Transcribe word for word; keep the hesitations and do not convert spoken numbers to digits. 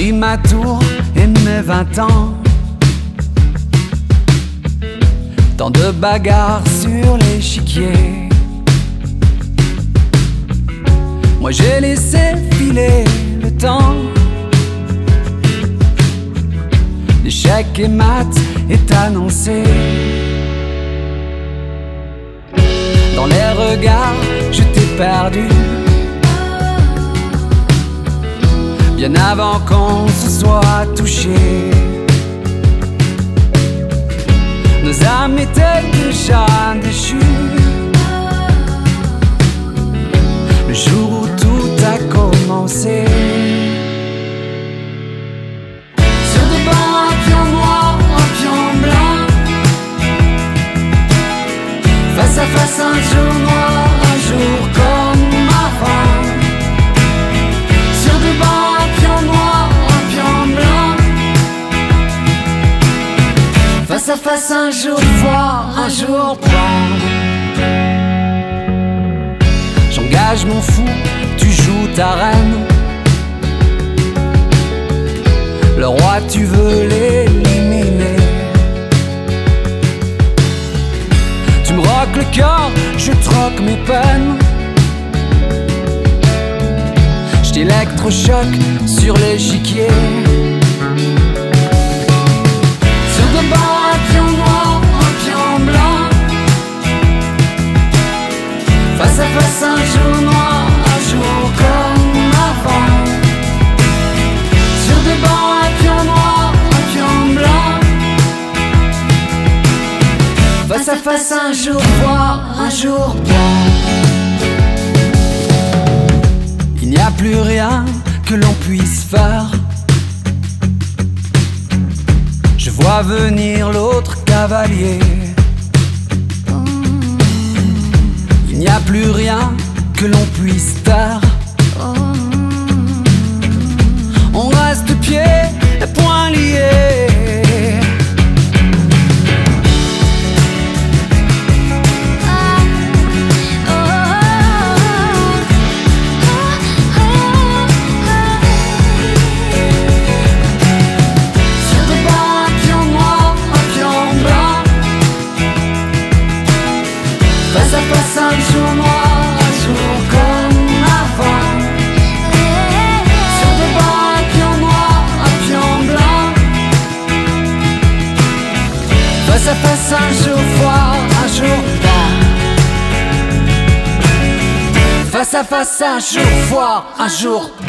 pris ma tour et mes vingt ans. Tant de bagarres sur l'échiquier. Moi j'ai laissé filer le temps. L'échec et mat est annoncé. Dans les regards, je t'ai perdu. Bien avant qu'on se soit touché. Nos âmes étaient déjà déchues. Le jour où tout a commencé. Sur des bancs, un pion noir, un pion blanc. Face à face, un jour noir, un jour comme avant. Sur des bancs, un pion noir, un pion blanc. Face à face, un jour froid, un jour blanc. J'engage mon fou, tu joues ta reine. Le roi, tu veux l'éliminer. Tu me roques le cœur, je troque mes peines. Je t'électrochoque sur l'échiquier. Sur de bancs, un pion noir, un pion blanc. Face à face, un jour noir, un jour comme avant. Sur des bancs, un pion noir, un pion blanc. Face à face, un jour froid, un jour blanc. Il n'y a plus rien que l'on puisse faire. Je vois venir l'autre cavalier. Il n'y a plus rien que l'on puisse taire. On reste pieds et poings liés. Sur des bancs, un pion noir, un pion blanc. Face à face, un jour noir, un jour comme avant. Sur des bancs, un pion noir, un pion blanc. Face à face, un jour froid, un jour blanc. Face à face, un jour froid, un jour